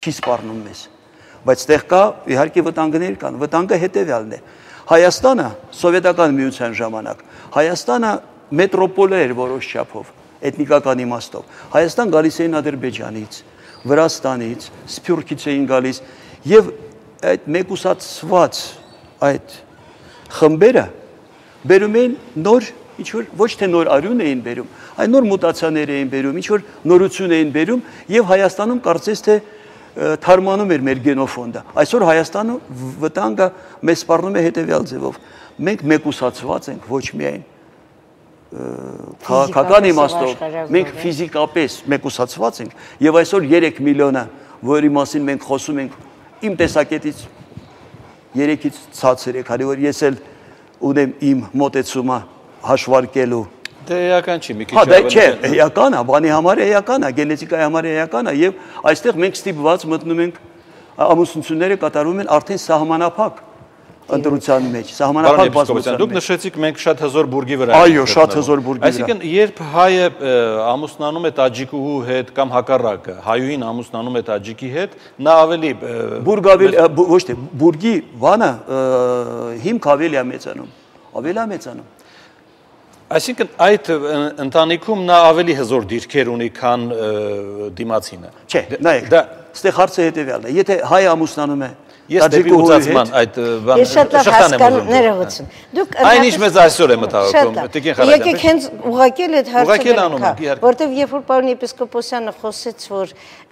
չի սպառնում մեզ։ Բայց այդտեղ կա իհարկե վտանգներ կան։ Վտանգը հետևյալն է։ Հայաստանը սովետական միության ժամանակ Հայաստանը մետրոպոլ էր որոշ չափով, էթնիկական իմաստով։ Հայաստան գալիս էին Ադրբեջանից, Վրաստանից, Սփյուռքից էին գալիս եւ այդ մեկուսացված այդ խմբերը բերում էին նոր ինչ-որ ոչ թե նոր արյուն էին բերում, այլ նոր մուտացիաներ էին բերում, ինչ-որ նորություն էին բերում եւ Հայաստանում կարծես թե թարմանում էր մեր գենոֆոնդը։ Այսօր Հայաստանը վտանգը մեզ սպառնում է հետևյալ ձևով։ Մենք մեկուսացված ենք ոչ միայն քաղաքական իմաստով, մենք ֆիզիկապես մեկուսացված ենք եւ այսօր 3 միլիոնը, որի մասին մենք խոսում ենք, իմ տեսակետից 3-ից ցածր է, քանի որ ես էլ ունեմ իմ մոտեցումը հաշվարկելու։ Դե էական չի, մի քիչ ավելի։ Հա, դա չէ, էական է, բանի համար էական է, գենետիկայի համար էական է եւ այստեղ մենք ստիպված մտնում ենք ամուսնությունները կատարվում են արդեն սահմանափակ ընտրության մեջ, սահմանափակ բազմության։ Դուք նշեցիք մենք շատ հզոր բուրգի վրա։ Այո, շատ հզոր բուրգի վրա։ Այսինքն երբ հայը ամուսնանում է տաջիկուհու հետ կամ հակառակը, հայուհին ամուսնանում է տաջիկի հետ, նա ավելի բուրգ ավելի ոչ թե բուրգի բանը հիմք ավելի է մեծանում, ավելի է մեծանում։ Այսինքն այդ ընտանիքում նա ավելի հզոր դիրքեր ունի, քան դիմացինը։ Չէ, նայեք, այստեղ հարցը հետևյալն է, եթե հայ ամուսնանում է Ես դեպի ուծացման այդ շղթան եմ ուզում։ Ներողություն։ Այնինչ մեզ այսօր է մտահոգում, Տիկին Խարատյան։ Եկեք հենց ուղղակել այդ հարցը, որտեվ երբ որ պարոն եպիսկոպոսյանը խոսեց, որ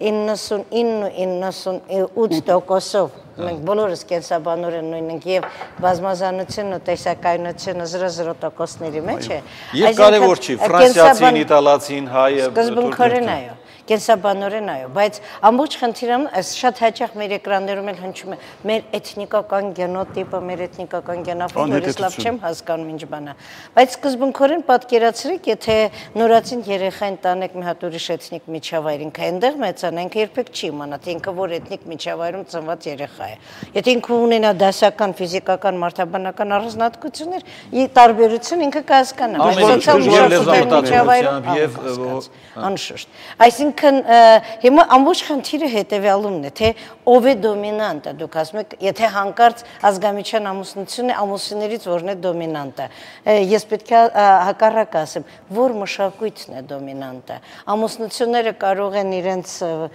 99.98%-ով մենք բոլորս կենսաբանորեն նույն ենք եւ բազմազանությունն ու տեսակայնությունը 0.0%-ների մեջ է։ Եւ կարեւոր չի ֆրանսիացին, իտալացին, հայը, սկզբունքորեն այո։ Կենսաբանորեն այո, բայց ամբողջ խնդիրը շատ հաճախ մեր էկրաններում էլ հնչում է մեր էթնիկական գենոտիպը, մեր էթնիկական գենոֆոնդը, ես լավ չեմ հասկանում ինչ բան է։ Բայց սկզբունքորեն պատկերացրեք, եթե նորածին երեխային տանեք մի հատ ուրիշ էթնիկ միջավայր, ինքը այնտեղ մեծանա, ինքը երբեք չի իմանա, թե ինքը որ էթնիկ միջավայրում ծնված երեխա է։ Եթե ինքը ունենա դասական, ֆիզիկական, մարդաբանական առանձնահատկություններ, տարբերություն ինքը կհասկանա, բայց սոցիալ միջավայրում անշուշտ։ Այսինքն հիմա ամբողջ խնդիրը հետևյալումն է, թե ով է դոմինանտը, դուք ասում եք, եթե հանկարծ ազգամիջյան ամուսնությունն է, ամուսիններից որն է դոմինանտը։ Ես պետք է հակառակը ասեմ, որ մշակույթն է դոմինանտը։ Ամուսնությունները կարող են իրենց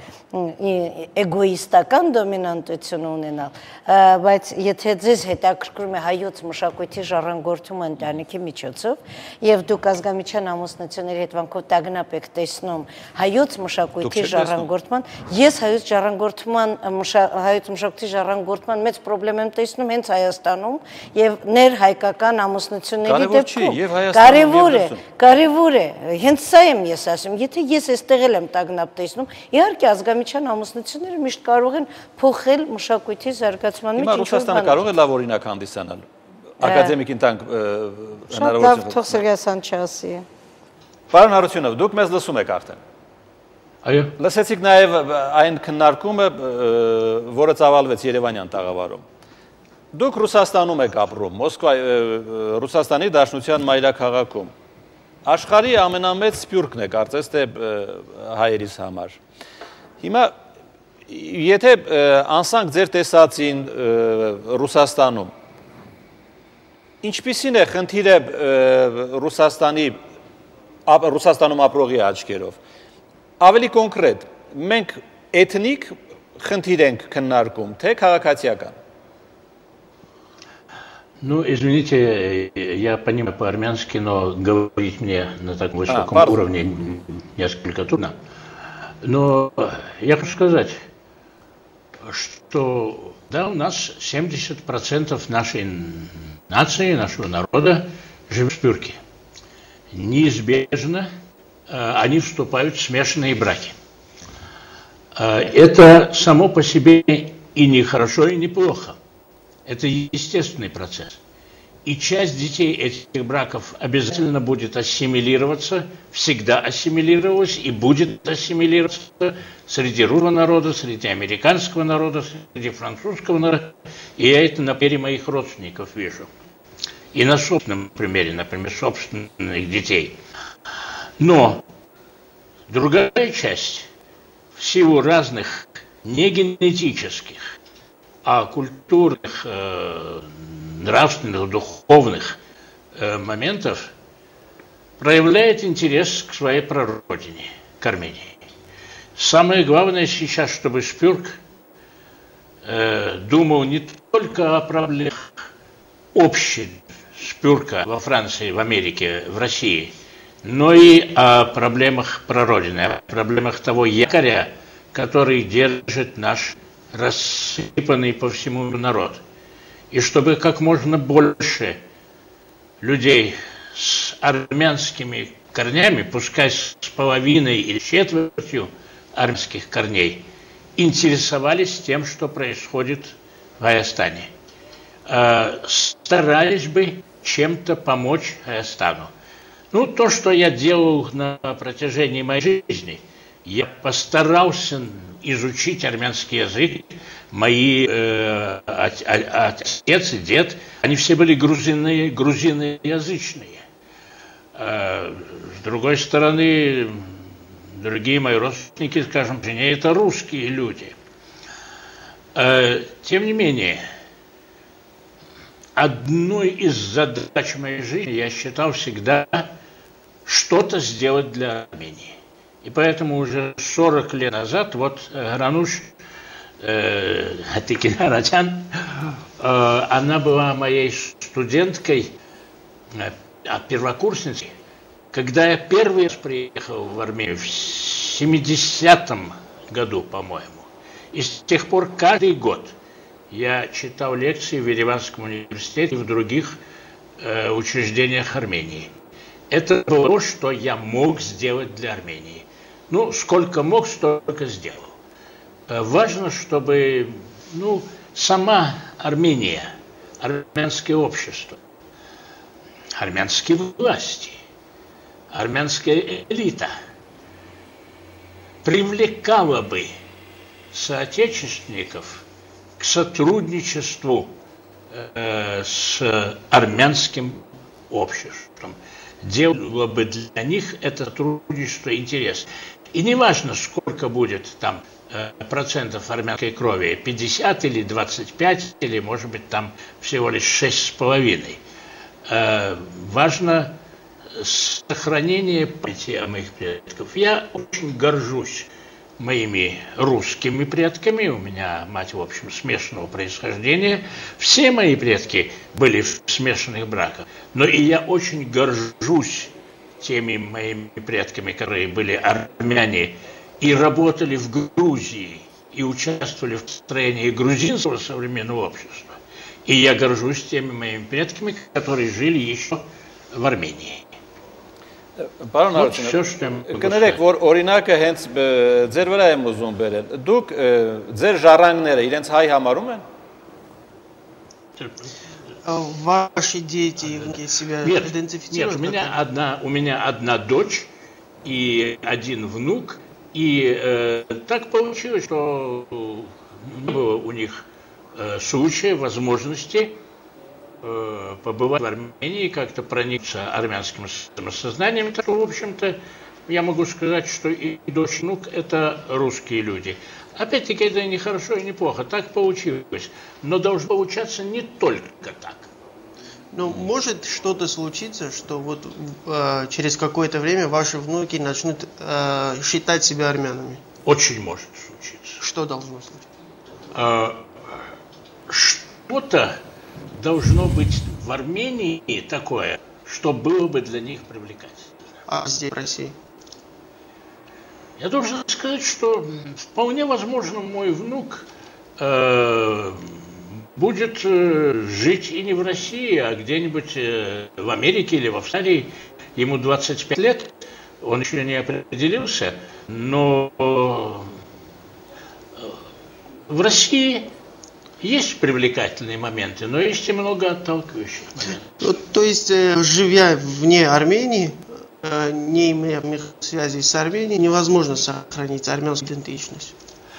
էգոիստական դոմինանտություն ունենալ, բայց եթե ձեզ հետաքրքրում է հայոց մշակույթի ժառանգորդումը ընտանիքի միջոցով, եւ դուք ազգամիջյան ամուսնությունների հետևանքով տագնապ եք տեսնում հայոց մշակույթի ժառանգորդման, ես հայոց մշակույթի ժառանգորդման մեծ խնդրեմ եմ տեսնում հենց Հայաստանում եւ ներհայկական ամուսնությունների դեպքում։ Կարևոր է, հենց սա եմ ես ասում, եթե ես այստեղ եմ տագնապ տեսնում, իհարկե ազգամիջյան ամուսնությունները միշտ կարող են փոխել մշակույթի զարգացման մեջ ինչ-որ բան։ Հիմա Ռուսաստանը կարող է լավ օրինակ հանդիսանալ։ Ակադեմիկին տանք հնարավորություն։ Շատ լավ, թող Սերգեյասյան չասի։ Պարոն Հարությունով, դուք մեզ լսում եք արդեն։ Այո։ Լսեցիք նաև այն քննարկումը, որը ծավալվեց Երևանյան տաղավարում։ Դուք Ռուսաստանում եք ապրում, Ռուսաստանի Դաշնության մայրաքաղաքում։ Աշխարհի ամենամեծ սփյուռքն է, կարծես թե հայերիս համար։ Հիմա եթե անցանք ձեր տեսածին Ռուսաստանում, ինչպիսին է խնդիրը Ռուսաստանում ապրողի աչքերով։ Ավելի կոնկրետ, մենք էթնիկ խնդիր ենք քննարկում, թե քաղաքացիական։ Ну, извините, я понимаю по-армянски, но говорить мне на таком высоком уровне несколько трудно. Но я хочу сказать, что да, у нас 70% нашей нации, нашего народа живет в Спюрке. Неизбежно они вступают в смешанные браки. Это само по себе и не хорошо, и не плохо. Это естественный процесс. И часть детей этих браков обязательно будет ассимилироваться, всегда ассимилировалась и будет ассимилироваться среди русского народа, среди американского народа, среди французского народа. И я это на примере моих родственников вижу. И на собственном примере, например, собственных детей. Но другая часть, в силу разных не генетических, а культурных, нравственных, духовных моментов, проявляет интерес к своей прародине, к Армении. Самое главное сейчас, чтобы Шпюрк думал не только о проблемах общих Шпюрка во Франции, в Америке, в России, но и о проблемах прародины, о проблемах того якоря, который держит наш рассыпанный по всему народ. И чтобы как можно больше людей с армянскими корнями, пускай с половиной или четвертью армянских корней, интересовались тем, что происходит в Аястане. Старались бы чем-то помочь Аястану. Ну, то, что я делал на протяжении моей жизни, я постарался изучить армянский язык. Мои отец и дед, они все были грузиноязычные. С другой стороны, другие мои родственники, скажем, жене, это русские люди. Тем не менее, одной из задач моей жизни я считал всегда что-то сделать для Армении. И поэтому уже 40 лет назад, вот Грануш Атикинаратян, она была моей студенткой, первокурсницей. Когда я первый раз приехал в Армению, в 70-м году, по-моему, и с тех пор каждый год я читал лекции в Ереванском университете и в других учреждениях Армении. Это было то, что я мог сделать для Армении. Ну, сколько мог, столько сделал. Важно, чтобы сама Армения, армянское общество, армянские власти, армянская элита привлекала бы соотечественников к сотрудничеству с армянским обществом. Делало бы для них это сотрудничество интерес. И не важно, сколько будет там процентов армянской крови, 50 или 25, или, может быть, там всего лишь 6,5. Важно сохранение памяти о моих предков. Я очень горжусь моими русскими предками. У меня мать, в общем, смешанного происхождения. Все мои предки были в смешанных браках. Но и я очень горжусь теми моими предками, которые были армяне и работали в Грузии, и участвовали в строении грузинского современного общества. И я горжусь теми моими предками, которые жили еще в Armeniei. Պարոն Արությունյան, կներեք, որ օրինակը հենց ձեր վրա եմ ուզում բերել։ Դուք ձեր ժառանգները իրենց հայ համարում են։ Ваши дети себя идентифицируют? Нет, у меня одна дочь и один внук. И так получилось, что не было у них случая, возможности побывать в Армении, как-то проникнуться армянским самосознанием. Так что, в общем-то, я могу сказать, что и дочь, и внук – это русские люди. Опять-таки, это не хорошо и не плохо, так получилось. Но должно получаться не только так. Но может что-то случиться, что вот через какое-то время ваши внуки начнут считать себя армянами? Очень может случиться. Что должно случиться? Что-то должно быть в Армении такое, что было бы для них привлекательно. А здесь, в России? Я должен сказать, что вполне возможно мой внук будет жить и не в России, а где-нибудь в Америке или в Австралии. Ему 25 лет, он еще не определился, но в России есть привлекательные моменты, но есть и много отталкивающих моментов. То есть, живя вне Армении, не имея связи с Арменией, невозможно сохранить армянскую идентичность?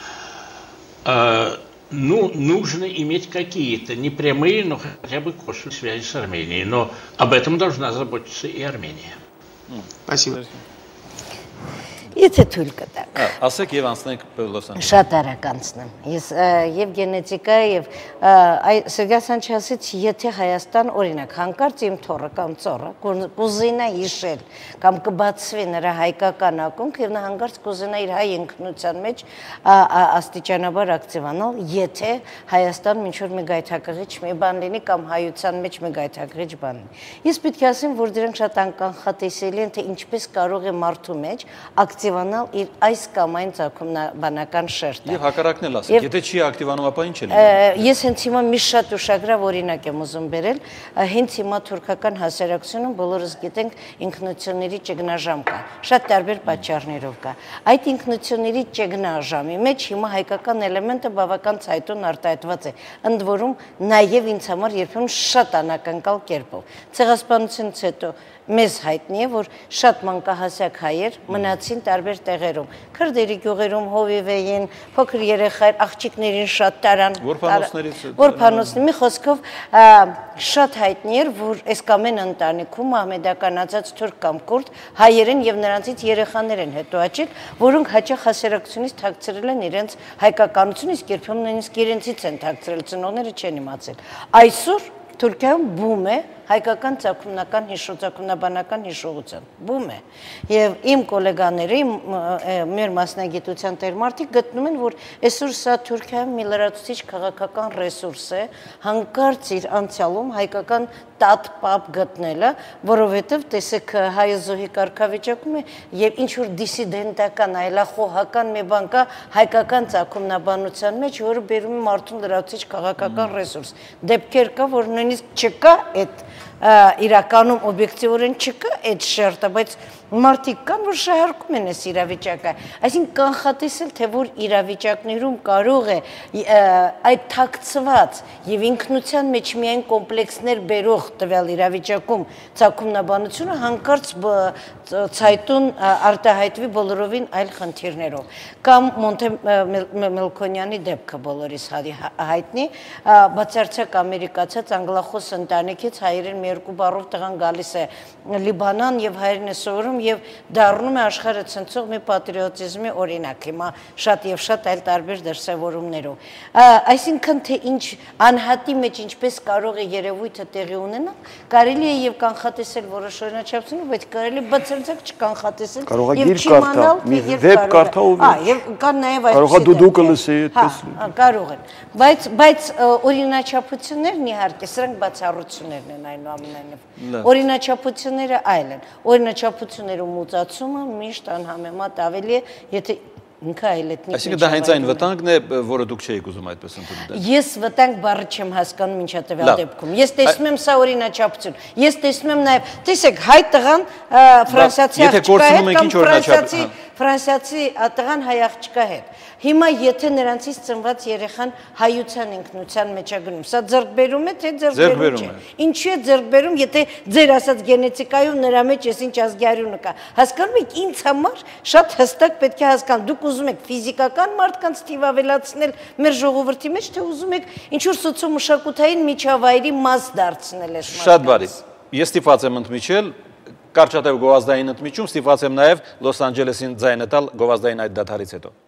Нужно иметь какие-то непрямые, но хотя бы косвенные связи с Арменией. Но об этом должна заботиться и Армения. Спасибо. Եթե թույլ կտաք։ Ասեք եւ անցնենք Լոս Անջելես։ Շատ արագ անցնեմ։ Ես եւ գենետիկա եւ Սերգեյ Սանչեսից եթե Հայաստան օրինակ հանկարծ իմ թոռը կամ ծոռը կուզինա հիշել կամ կբացվի նրա հայկական ակունք եւ նա հանկարծ կուզինա իր հայ ինքնության մեջ աստիճանաբար ակտիվանալ, եթե Հայաստան ինչ որ մի գայթակղիչ մի բան լինի կամ հայության մեջ մի գայթակղիչ բան լինի։ Ես պետք է ասեմ, որ դրանք շատ անկանխատեսելի են, թե ինչպես կարող է մարդու մեջ ակտիվանալ իր այս կամ այն ցակումնաբանական շերտը։ Եվ հակառակն էլ ասեք, եթե չի ակտիվանում, ապա ինչ է լինում։ Ես հենց հիմա մի շատ ուշագրավ օրինակ եմ ուզում բերել, հենց հիմա թուրքական հասարակությունում բոլորս գիտենք ինքնությունների ճգնաժամ կա, շատ տարբեր պատճառներով կա։ Այդ ինքնությունների ճգնաժամի մեջ հիմա հայկական էլեմենտը բավական ցայտուն արտահայտված է, ընդ որում նաև ինձ համար երբեմն շատ անակնկալ կերպով։ Ցեղասպանությունից հետո մեզ հայտնի է, որ շատ մանկահասակ հայեր մնացին տարբեր տեղերում, քրդերի գյուղերում հովիվ էին, փոքր երեխայր, աղջիկներին շատ տարան, որփանոցների, մի խոսքով շատ հայտնի էր, որ այս կամեն ընտանիքում մահմեդականացած թուրք կամ կուրդ հայերեն եւ նրանցից երեխաներ են հետո աճել, որոնք հաճախ հասարակությունից թաքցրել են իրենց հայկականությունը, իսկ երբեմն նույնիսկ իրենցից են թաքցրել, ծնողները չեն իմացել։ Այսօր Թուրքիայում բում է հայկական ցակումնական հիշողությունաբանական հիշողության բում է եւ իմ գոլեգաները մեր մասնագիտության տերմարտիկ գտնում են որ այսօր սա Թուրքիայում մի լրացուցիչ քաղաքական ռեսուրս է հանկարծ իր անցյալում հայկական տատ-պապ գտնելը որովհետեւ տեսեք հայազոհի կարգավիճակում է եւ ինչ որ դիսիդենտական այլախոհական մի բան կա հայկական ցակումնաբանության մեջ որը բերում է մարդուն լրացուցիչ քաղաքական ռեսուրս դեպքեր կա որ նույնիսկ չկա այդ իրականում օբյեկտիվորեն չկա այդ շերտը, բայց մարդիկ կան, որ շահարկում են այս իրավիճակը, այսինքն կանխատեսել, թե որ իրավիճակներում կարող է այդ թաքցված եւ ինքնության մեջ միայն կոմպլեքսներ բերող տվյալ իրավիճակում ցակումնաբանությունը հանկարծ ցայտուն արտահայտվի բոլորովին այլ խնդիրներով կամ Մոնտե Մելքոնյանի դեպքը բոլորիս հայտնի բացարձակ ամերիկացած անգլախոս ընտանիքից հայերեն մի երկու բառով տղան գալիս է Լիբանան եւ հայերեն է սովորում եւ դառնում է աշխարհը ցնցող մի պատրիոտիզմի օրինակ հիմա շատ եւ շատ այլ տարբեր դրսևորումներով այսինքն թե ինչ անհատի մեջ ինչպես կարող է երևույթը տեղի ունենալ կարելի է եւ կանխատեսել որոշ օրինաչափությունով բայց կարելի բացարձակ չկանխատեսել եւ չիմանալ մի վեբ կարդա եւ կան նաեւ այդ կարող է դուդուկը լսի այդպես կարող են բայց օրինաչափություններն իհարկե սրանք բացառություններն են այնուամենայնիվ օրինաչափությունները այլ են օրինաչափություններում մուծացումը միշտ անհամեմատ ավելի է եթե ինքը այլ էթնիկ Այսինքն դա հենց այն վտանգն է, որը դուք չէիք ուզում այդպես ընդունել։ Ես վտանգ բառը չեմ հասկանում ինչա տվյալ դեպքում։ Ես տեսնում եմ սա օրինաչափություն։ Ես տեսնում եմ նաև, տեսեք, հայ տղան ֆրանսիացի աղջկա հետ կամ ֆրանսիացի տղան հայ աղջկա հետ։ Հիմա եթե նրանցից ծնված երեխան հայության ինքնության մեջ է գնում, սա ձեռքբերում է թե ձեռքբերում չէ։ Ինչու է ձեռքբերում, եթե ձեր ասած գենետիկայում նրա մեջ էս ինչ ազգայարությունը կա։ Հասկանում եք, ինձ համար շատ հստակ պետք է հասկանալ, դուք ուզում եք ֆիզիկական մարդկանց թիվ ավելացնել մեր ժողովրդի մեջ, թե ուզում եք ինչ որ սոցիոմշակութային միջավայրի մաս դարձնել այս մարդկանց։ Շատ բարի։ Ես ստիպված եմ ընդմիջել կարճատև գովազդային ընդմիջում, ստիպված եմ նաև Լոս Անջելեսին ձայնը տալ գովազդային այդ դադարից հետո։